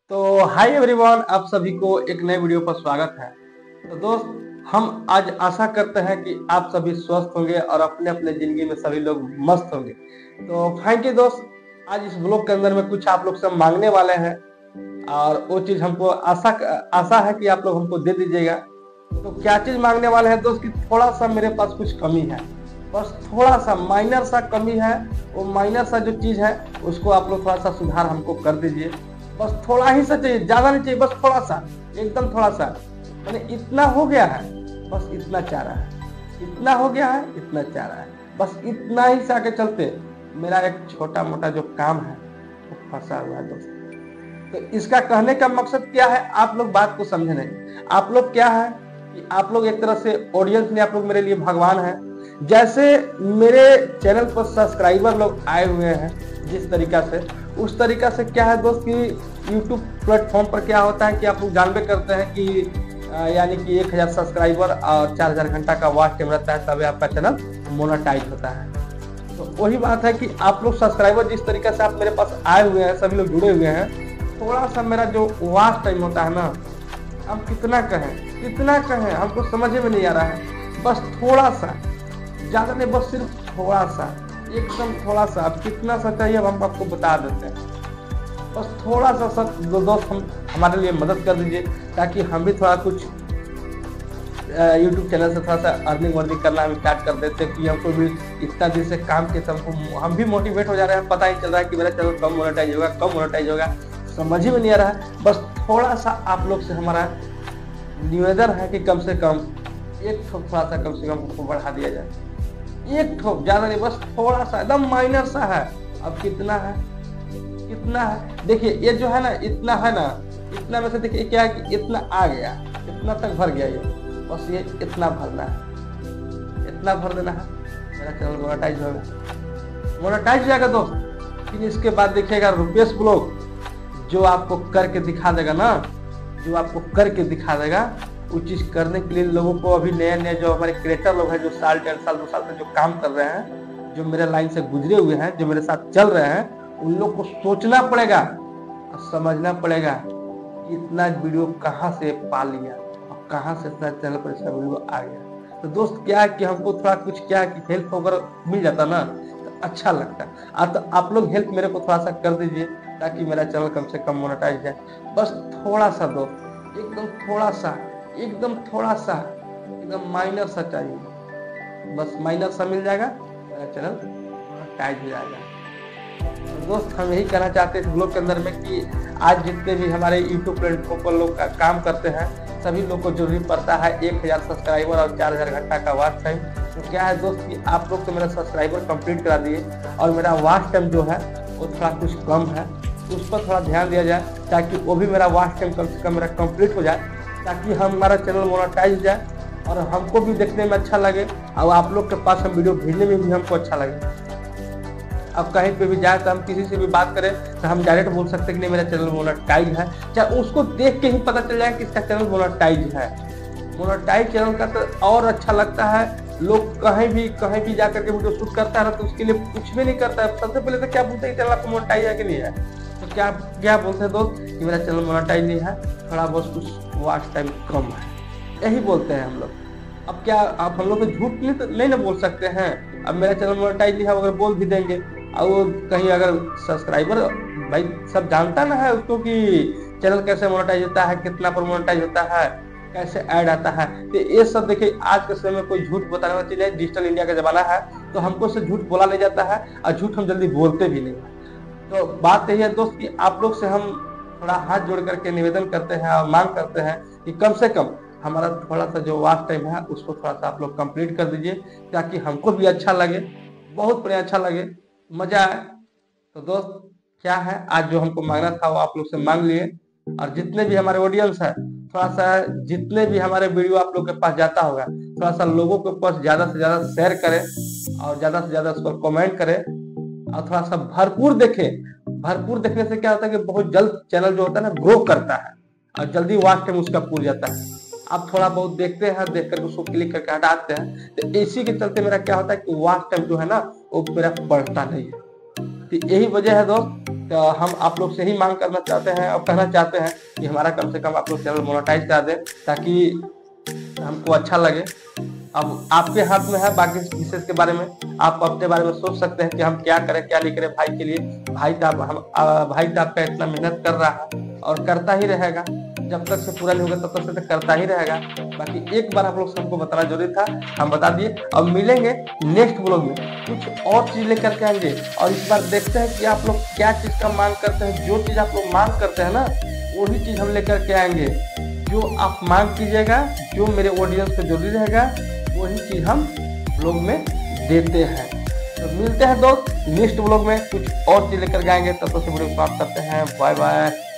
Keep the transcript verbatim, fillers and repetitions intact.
तो hi everyone, आप सभी को एक नए वीडियो पर स्वागत है। तो दोस्त, हम आज आशा करते हैं कि आप सभी स्वस्थ होंगे और अपने अपने जिंदगी में सभी लोग मस्त होंगे। तो थैंक यू दोस्त। आज इस ब्लॉग के अंदर में कुछ आप लोग से मांगने वाले हैं और वो चीज हमको आशा आशा है कि आप लोग हमको दे दीजिएगा। तो क्या चीज मांगने वाले हैं दोस्त कि थोड़ा सा मेरे पास कुछ कमी है, बस थोड़ा सा माइनर सा कमी है। वो माइनर सा जो चीज है उसको आप लोग थोड़ा सा सुधार हमको कर दीजिए। बस थोड़ा ही सा चाहिए, ज्यादा नहीं चाहिए, बस थोड़ा सा, एकदम थोड़ा सा। मैंने इतना हो गया है, बस इतना चाह रहा है, इतना हो गया है, इतना चाह रहा है, बस इतना ही सा के चलते मेरा एक छोटा मोटा जो काम है वो फंसा हुआ है दोस्त। तो इसका कहने का मकसद क्या है, आप लोग बात को समझे नहीं। आप लोग क्या है कि आप लोग एक तरह से ऑडियंस में आप लोग मेरे लिए भगवान हैं। जैसे मेरे चैनल पर सब्सक्राइबर लोग आए हुए हैं जिस तरीका से, उस तरीका से क्या है दोस्त कि यूट्यूब प्लेटफॉर्म पर क्या होता है कि आप लोग जानबे करते हैं कि यानी कि एक हजार सब्सक्राइबर और चार हजार घंटा का वॉच टाइम रहता है, तभी आपका चैनल मोनेटाइज होता है। तो वही बात है कि आप लोग सब्सक्राइबर जिस तरीके से आप मेरे पास आए हुए हैं, सभी लोग जुड़े हुए हैं, थोड़ा सा मेरा जो वॉच टाइम होता है ना, हम कितना कहें कितना कहें हमको समझ में नहीं आ रहा है। बस थोड़ा सा, ज्यादा नहीं, बस सिर्फ थोड़ा सा, एकदम थोड़ा सा। अब कितना सा चाहिए अब हम आपको बता देते हैं। बस थोड़ा सा सर दो दोस्त हम हमारे लिए मदद कर दीजिए, ताकि हम भी थोड़ा कुछ यूट्यूब चैनल से थोड़ा सा अर्निंग वर्निंग करना हम स्टार्ट कर देते कि हमको भी इतना दिन से काम के हमको हम भी मोटिवेट हो जा रहे हैं। पता ही चल रहा है कि मेरा चैनल कम मोनेटाइज होगा, कम मोनेटाइज होगा, समझ ही में नहीं आ रहा है। बस थोड़ा सा आप लोग से हमारा निवेदन है कि कम से कम एक ठोप थोड़ा सा कम से कम हमको बढ़ा दिया जाए। एक ठोप, ज्यादा नहीं, बस थोड़ा सा, एकदम माइनर सा है। अब कितना है, कितना है, देखिए ये जो है ना, इतना है ना, इतना में से देखिए क्या है कि इतना आ गया, इतना तक भर गया, ये बस ये इतना भरना है, इतना भर देना है, मेरा चैनल मोनेटाइज होगा, मोनेटाइज हो जाएगा दोस्त। फिर इसके बाद देखिएगा रुपेश ब्लॉग, जो आपको करके दिखा देगा ना, जो आपको करके दिखा देगा, वो चीज करने के लिए लोगों को अभी नए नए जो हमारे क्रिएटर लोग हैं, जो साल डेढ़ साल दो साल से जो काम कर रहे हैं, जो मेरे लाइन से गुजरे हुए हैं, जो मेरे साथ चल रहे हैं, उन लोग को सोचना पड़ेगा और समझना पड़ेगा कि इतना वीडियो कहाँ से पा लिया और कहाँ से इतना चैनल पर इसका वीडियो आ गया। तो दोस्त क्या है कि हमको थोड़ा कुछ क्या है कि हेल्प अगर मिल जाता ना तो अच्छा लगता है। तो आप लोग हेल्प मेरे को थोड़ा सा कर दीजिए, ताकि मेरा चैनल कम से कम मोनेटाइज जाए। बस थोड़ा सा दोस्त, एकदम थोड़ा सा, एकदम थोड़ा सा, एकदम माइनर सा चाहिए, बस माइनर सा मिल जाएगा, मेरा चैनल मोनेटाइज हो जाएगा। तो दोस्त हम यही कहना चाहते हैं इस ब्लॉग के अंदर में कि आज जितने भी हमारे यूट्यूब प्लेटफॉर्म पर लोग का काम करते हैं, सभी लोग को जरूरी पड़ता है एक हजार सब्सक्राइबर और चार हजार घंटा का वॉच टाइम। तो क्या है दोस्त कि आप लोग तो मेरा सब्सक्राइबर कंप्लीट करा दिए और मेरा वॉच टाइम जो है वो थोड़ा कुछ कम है, उस पर थोड़ा ध्यान दिया जाए, ताकि वो भी मेरा वॉच टाइम कम से कम मेरा कंप्लीट हो जाए, ताकि हम हमारा चैनल मोनेटाइज हो जाए और हमको भी देखने में अच्छा लगे और आप लोग के पास हम वीडियो भेजने में भी हमको अच्छा लगे। अब कहीं पे भी जाए तो हम किसी से भी बात करें तो हम डायरेक्ट बोल सकते हैं कि नहीं मेरा चैनल मोनेटाइज है, चाहे उसको देख के ही पता चल जाए कि इसका चैनल मोनेटाइज है। मोनेटाइज चैनल का तो और अच्छा लगता है। लोग कहीं भी कहीं भी जाकर के वीडियो शूट करता है तो उसके लिए कुछ भी नहीं करता है, सबसे पहले तो क्या बोलते हैं चैनल आपको मोनेटाइज है कि नहीं है। तो क्या क्या बोलते हैं दोस्त कि मेरा चैनल मोनेटाइज नहीं है, थोड़ा बहुत कुछ वॉच टाइम कम है, यही बोलते हैं हम लोग। अब क्या आप हम लोग तो झूठ नहीं तो नहीं ना बोल सकते हैं। अब मेरा चैनल मोनेटाइज नहीं है अगर बोल भी देंगे और वो कहीं अगर सब्सक्राइबर भाई सब जानता ना है उसको कि चैनल कैसे मोनेटाइज होता है, कितना पर मोनेटाइज होता है, कैसे ऐड आता है। तो ये सब देखिए आज के समय में कोई झूठ बताने वाला चीज है, डिजिटल इंडिया का जमाना है, तो हमको से झूठ बोला नहीं जाता है और झूठ हम जल्दी बोलते भी नहीं। तो बात यही है दोस्त कि आप लोग से हम थोड़ा हाथ जोड़ करके निवेदन करते हैं और मांग करते हैं कि कम से कम हमारा थोड़ा सा जो वॉच टाइम है उसको थोड़ा सा आप लोग कंप्लीट कर दीजिए, ताकि हमको भी अच्छा लगे, बहुत बढ़िया अच्छा लगे, मजा आए। तो दोस्त क्या है, आज जो हमको मांगना था वो आप लोग से मांग लिए। और जितने भी हमारे ऑडियंस है, थोड़ा सा जितने भी हमारे वीडियो आप लोग के पास जाता होगा, थोड़ा सा लोगों के पास ज्यादा से ज्यादा शेयर करें और ज्यादा से ज्यादा उस पर कमेंट करें और थोड़ा सा भरपूर देखें। भरपूर देखने से क्या होता है कि बहुत जल्द चैनल जो होता है ना ग्रो करता है और जल्दी वॉच टाइम उसका पूर जाता है। आप थोड़ा बहुत देखते हैं, देख कर उसको क्लिक करके हटाते हैं, तो इसी के चलते मेरा क्या होता है कि वॉच टाइम जो है ना वो मेरा बढ़ता नहीं है। तो यही वजह है दोस्त, तो हम आप लोग से ही मांग करना चाहते हैं और कहना चाहते हैं कि हमारा कम से कम आप लोग चैनल मोनेटाइज करा दें, ताकि हमको अच्छा लगे। अब आपके हाथ में है, बाकी विशेष के बारे में आप अपने बारे में सोच सकते हैं कि हम क्या करें क्या नहीं करें भाई के लिए। भाई तो आप हम भाई तो आपका इतना मेहनत कर रहा है और करता ही रहेगा, जब तक से पूरा नहीं होगा तब तक से तो करता ही रहेगा। बाकी एक बार आप लोग सबको बताना जरूरी था, हम बता दिए। अब मिलेंगे नेक्स्ट ब्लॉग में, कुछ और चीज लेकर के आएंगे और इस बार देखते हैं कि आप लोग क्या चीज का मांग करते हैं। जो चीज आप लोग मांग करते हैं ना, वही चीज हम लेकर के आएंगे। जो आप मांग कीजिएगा, जो मेरे ऑडियंस को जरूरी रहेगा, वही चीज हम ब्लॉग में देते हैं। तो मिलते हैं दोस्त नेक्स्ट ब्लॉग में, कुछ और चीज लेकर के आएंगे। तब तक से वीडियो समाप्त करते हैं। Bye bye.